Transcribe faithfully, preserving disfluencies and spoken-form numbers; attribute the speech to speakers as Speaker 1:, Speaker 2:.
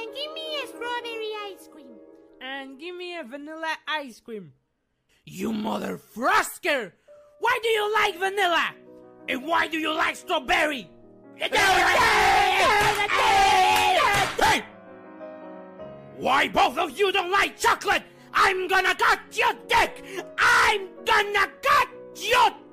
Speaker 1: And give me a strawberry ice cream.
Speaker 2: And give me a vanilla ice cream. You mother frusker! Why do you like vanilla? And why do you like strawberry? Hey! Why both of you don't like chocolate? I'm gonna cut your dick! I'm gonna cut your